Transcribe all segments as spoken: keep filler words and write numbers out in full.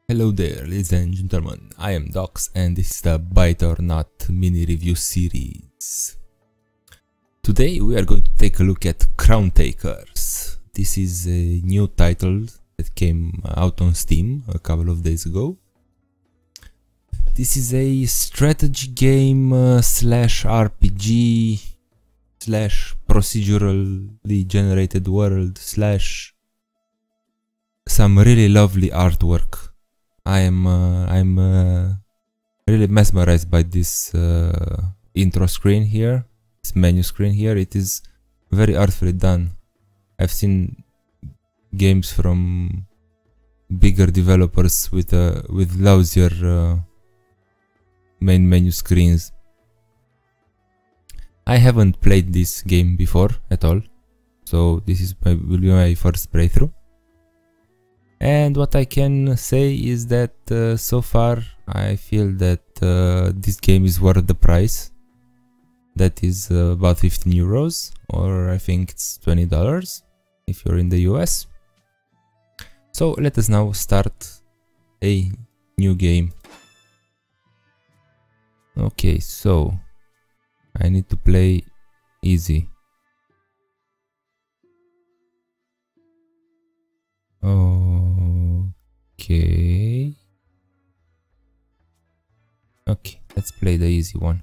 Hello there, ladies and gentlemen, I am Dox and this is the Bite or Not mini review series. Today we are going to take a look at CrownTakers. This is a new title that came out on Steam a couple of days ago. This is a strategy game uh, slash R P G slash procedurally generated world slash some really lovely artwork. I am uh, I'm uh, really mesmerized by this uh, intro screen here, this menu screen here. It is very artfully done. I've seen games from bigger developers with uh, with lousier uh, main menu screens. I haven't played this game before at all, so this is my, will be my first playthrough. And what I can say is that uh, so far I feel that uh, this game is worth the price. That is uh, about fifteen euros, or I think it's twenty dollars if you're in the U S. So let us now start a new game. Okay, so I need to play easy. Okay. Okay, let's play the easy one.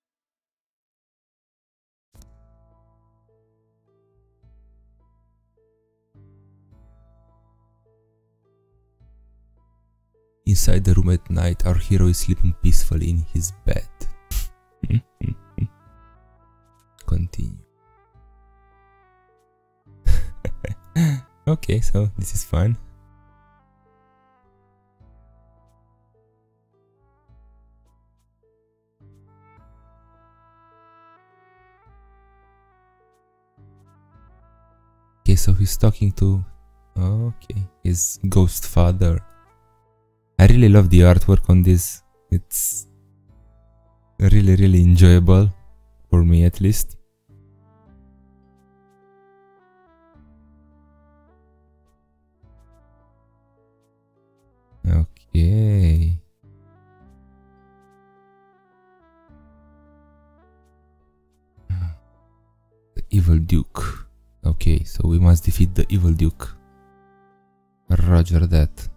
Inside the room at night, our hero is sleeping peacefully in his bed. Continue. Okay, so this is fun. Okay, so he's talking to, okay, his ghost father. I really love the artwork on this. It's really, really enjoyable, for me at least. Okay. The evil duke. Okay, so we must defeat the evil duke. Roger that.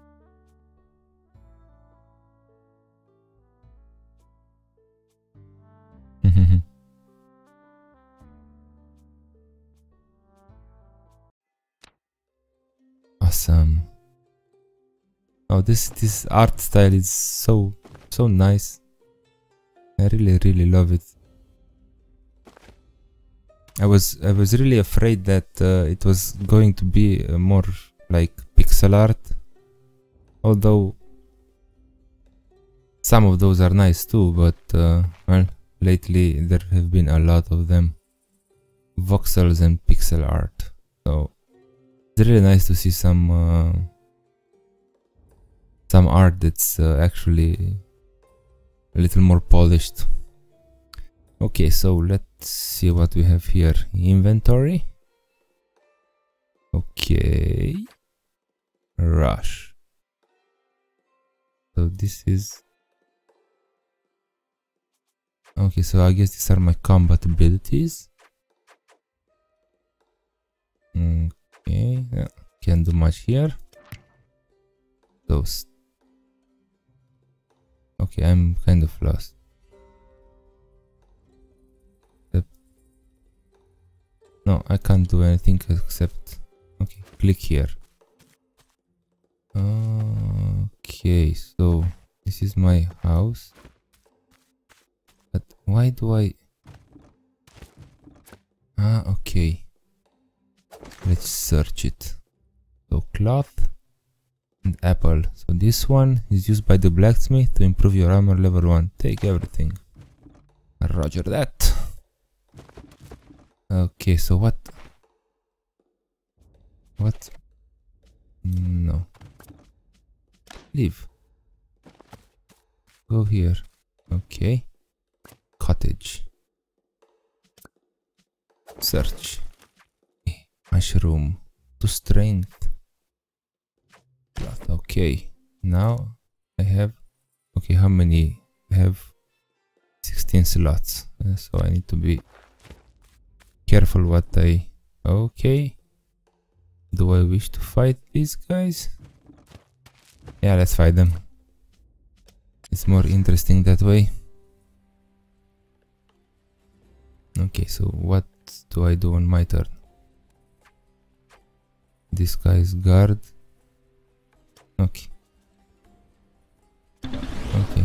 Awesome. Oh, this this art style is so so nice. I really really love it. I was I was really afraid that uh, it was going to be uh, more like pixel art, although some of those are nice too. But uh, well, lately there have been a lot of them, voxels and pixel art. So it's really nice to see some. Uh, Some art that's uh, actually a little more polished. Okay, so let's see what we have here. Inventory. Okay. Rush. So this is... Okay, so I guess these are my combat abilities. Okay, yeah, can't do much here. Those. Okay, I'm kind of lost. Yep. No, I can't do anything except... Okay, click here. Okay, so this is my house. But why do I... Ah, okay. Let's search it. So cloth. Apple. So this one is used by the blacksmith to improve your armor level one. Take everything. Roger that. Okay, so what? What? No. Leave. Go here. Okay. Cottage. Search. Mushroom. To strength. Okay. Now I have, okay, how many? I have sixteen slots, uh, so I need to be careful what I, okay. Do I wish to fight these guys? Yeah, let's fight them. It's more interesting that way. Okay, so what do I do on my turn? This guy is guard. Okay. Okay.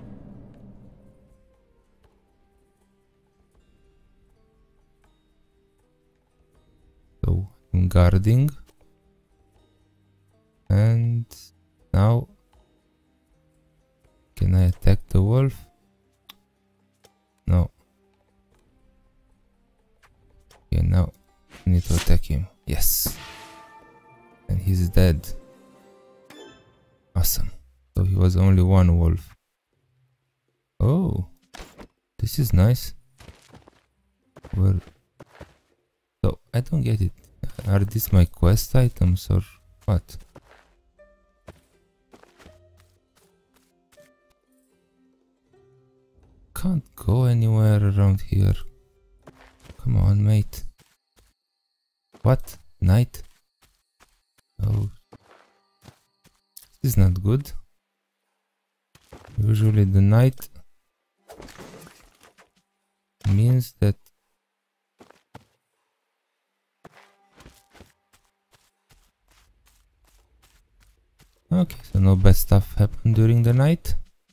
So I'm guarding. And now can I attack the wolf? No. Okay, now I need to attack him. Yes. And he's dead. Awesome. So he was only one wolf. Oh, this is nice. Where? So I don't get it. Are these my quest items or what? Can't go anywhere around here. Come on, mate. What? Night? Oh, this is not good. Usually the night means that okay, so no bad stuff happened during the night.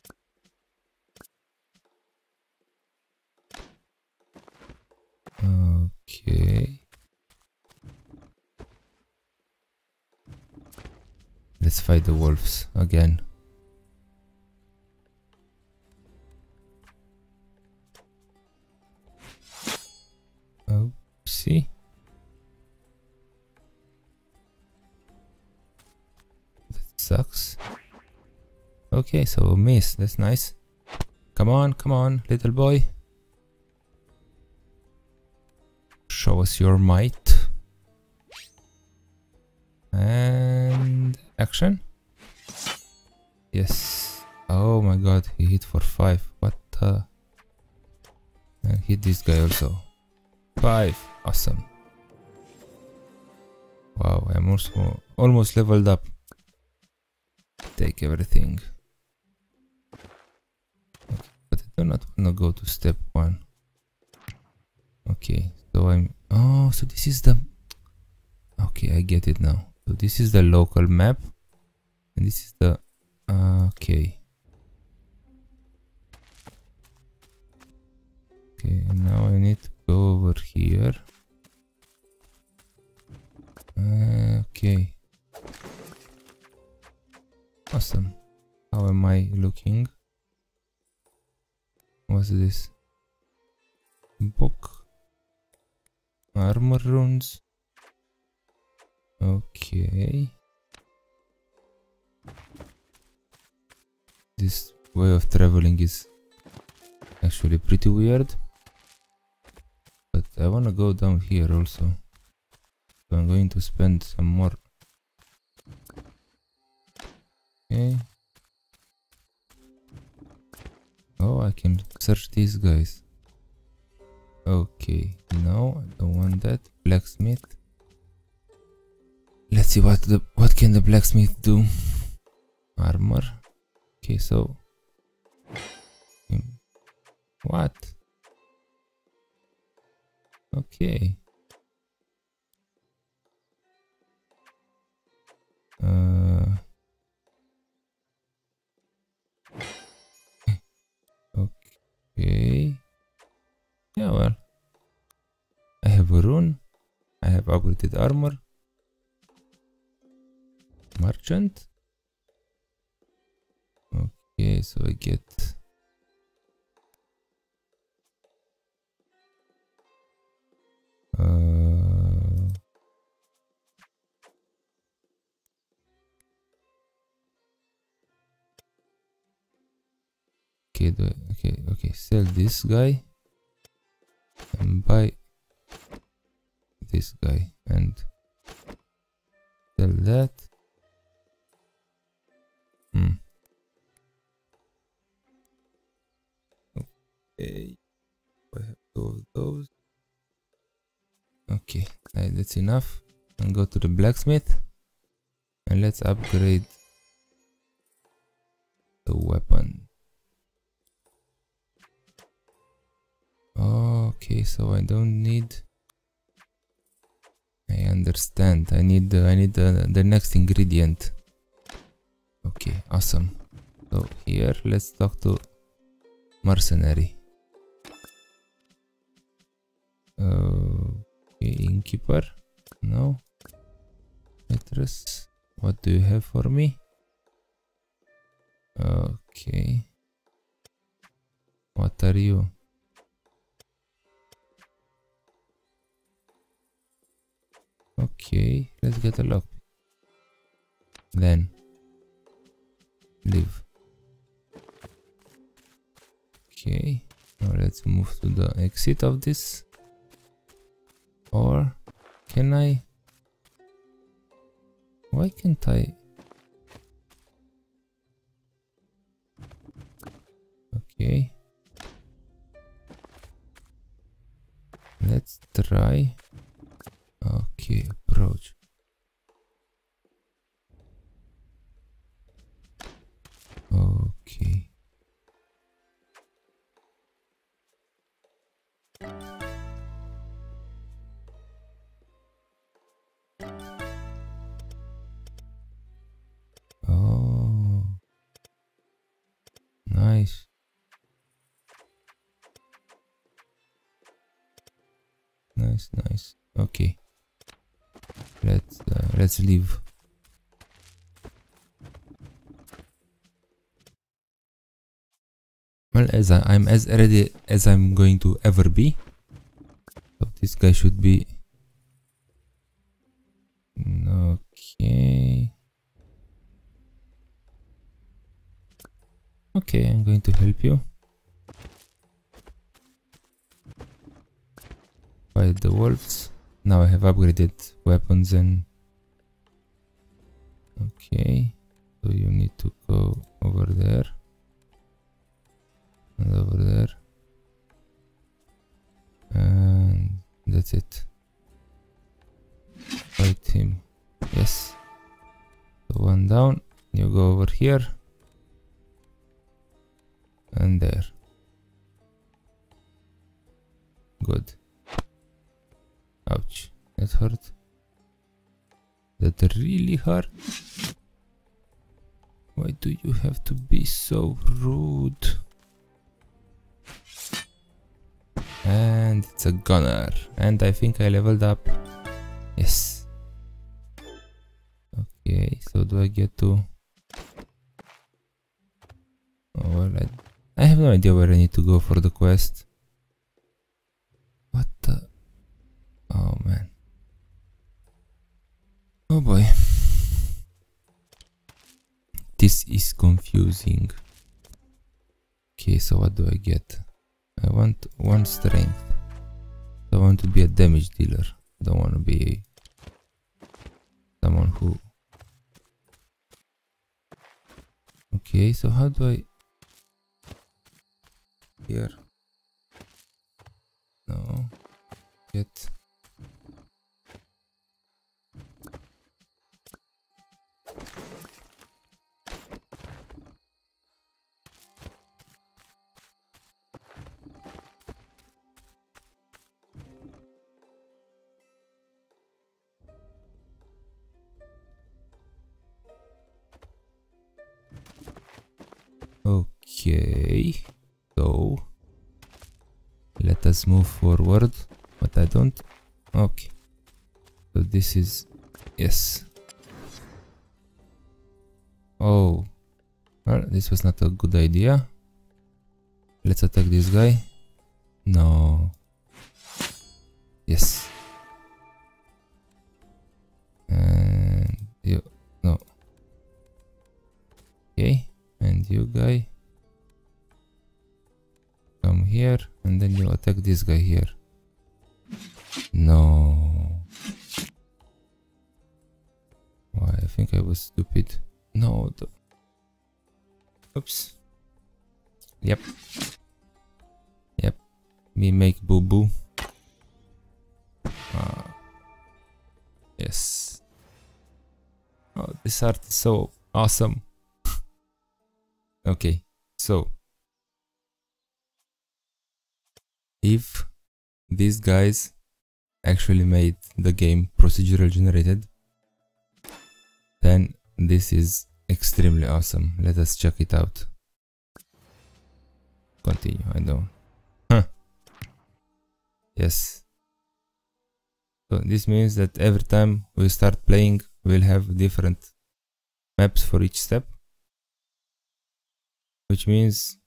Okay. Let's fight the wolves again. Oopsie. That sucks. Okay, so a miss. That's nice. Come on, come on, little boy. Show us your might. And action. Yes. Oh my god, he hit for five. What the? And hit this guy also. Five. Awesome. Wow, I'm also almost leveled up. Take everything. Okay, but I do not want to go to step one. Okay, so I'm... Oh, so this is the... Okay, I get it now. So this is the local map. And this is the... Uh, okay. Okay, and now I need to go over here. Uh, okay. Awesome. How am I looking? What's this? Book. Armor runes. Okay. This way of traveling is actually pretty weird. But I wanna go down here also. So I'm going to spend some more. Okay. Oh, I can search these guys. Okay, no, I don't want that. Blacksmith. Let's see what the what can the blacksmith do. Armor. Okay, so what? Okay. Uh okay. Yeah, well, I have a rune. I have upgraded armor. Merchant. Okay, so I get uh okay, the, okay, okay, sell this guy and buy this guy and sell that. That's enough. And go to the blacksmith. And let's upgrade the weapon. Okay, so I don't need... I understand. I need uh, I need uh, the next ingredient. Okay, awesome. So here, let's talk to mercenary. Uh, okay, innkeeper. No. Waitress. What do you have for me? Okay. What are you? Okay, let's get a lock. Then leave. Okay, now let's move to the exit of this. Or can I? Why can't I? Okay, let's try. Okay, approach. Okay. Oh, nice. Nice, nice. Okay. Let's uh, let's leave. Well, as I, I'm as ready as I'm going to ever be. So this guy should be okay. Okay, I'm going to help you fight the wolves. Now I have upgraded weapons and... Okay, so you need to go over there and over there, and that's it. Fight him. Yes. So one down, you go over here and there. Good. Ouch, that hurt. That really hurt. Why do you have to be so rude? And it's a gunner. And I think I leveled up. Yes. Okay, so do I get to... Oh, well, I, I have no idea where I need to go for the quest. What the... Oh man. Oh boy. This is confusing. Okay, so what do I get? I want one strength. I want to be a damage dealer. I don't want to be someone who... Okay, so how do I... Here. No. Get... Okay, so let us move forward, but I don't... Okay, so this is... Yes. Oh, well, this was not a good idea. Let's attack this guy. No. Yes. And you... No. Okay. And you guy come here, and then you attack this guy here. No. Why? I think I was stupid. No. The... Oops. Yep. Yep. We make boo boo. Uh, Yes. Oh, this art is so awesome. Okay, so if these guys actually made the game procedural generated, then this is extremely awesome. Let us check it out. Continue, I know. Huh. Yes. So this means that every time we start playing, we'll have different maps for each step, which means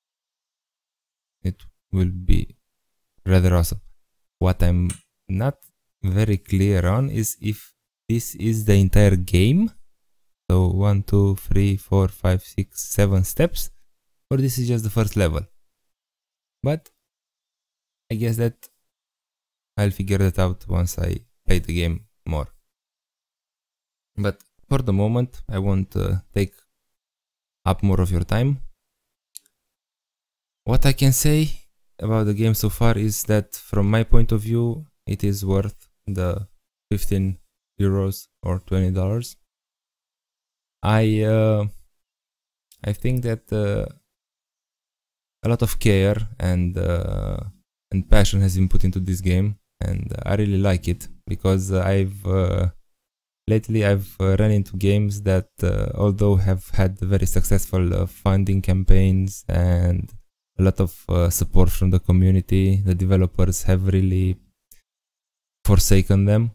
it will be rather awesome. What I'm not very clear on is if this is the entire game, so one, two, three, four, five, six, seven steps, or this is just the first level. But I guess that I'll figure that out once I play the game more. But for the moment, I won't uh, take up more of your time. What I can say about the game so far is that from my point of view, it is worth the fifteen euros or twenty dollars. I uh, I think that uh, a lot of care and uh, and passion has been put into this game, and I really like it because I've uh, lately I've uh, run into games that uh, although have had very successful uh, funding campaigns and a lot of uh, support from the community, the developers have really forsaken them,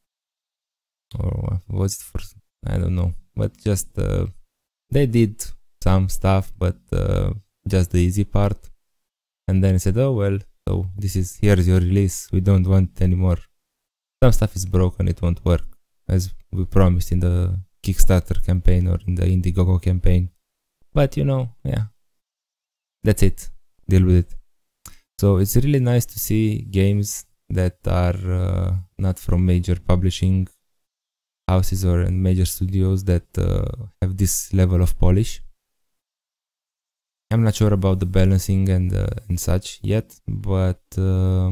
or was it for, I don't know, but just uh, they did some stuff, but uh, just the easy part, and then said, oh well, so this is, here's your release, we don't want it anymore. Some stuff is broken, it won't work, as we promised in the Kickstarter campaign or in the Indiegogo campaign. But you know, yeah, that's it, deal with it. So it's really nice to see games that are uh, not from major publishing houses or major studios that uh, have this level of polish. I'm not sure about the balancing and uh, and such yet, but uh,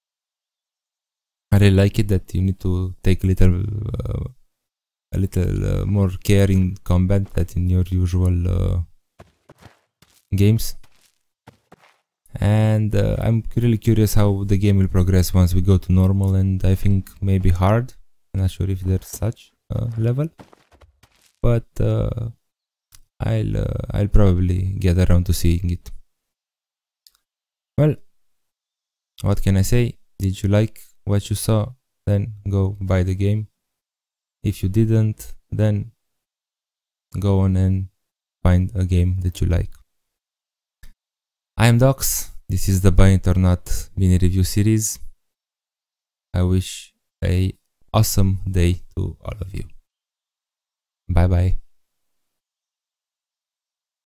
I really like it that you need to take a little uh, a little uh, more care in combat than in your usual uh, games. And uh, I'm really curious how the game will progress once we go to normal, and I think maybe hard. I'm not sure if there's such a level, but uh, I'll uh, I'll probably get around to seeing it. Well, what can I say? Did you like what you saw? Then go buy the game. If you didn't, then go on and find a game that you like. I am Docs. This is the Buy It or Not mini review series. I wish a awesome day to all of you. Bye bye.